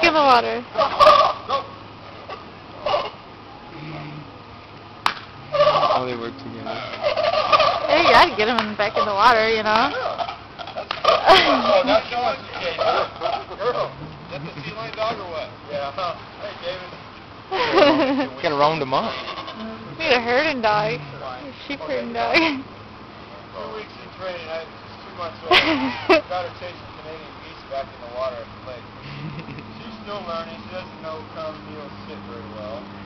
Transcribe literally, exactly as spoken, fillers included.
back in the water. Oh, they work together. Yeah, you gotta get him back in the water, you know. Oh, that's no one's okay. Girl, is that the sea lion dog or what? Yeah. Hey, David. You gotta round them up. We need a herding dog. A sheep herding dog. Two weeks in training, I just two months old. Got her chasing Canadian geese back in the water at the lake. She's still learning. She doesn't know come, kneel, sit very well.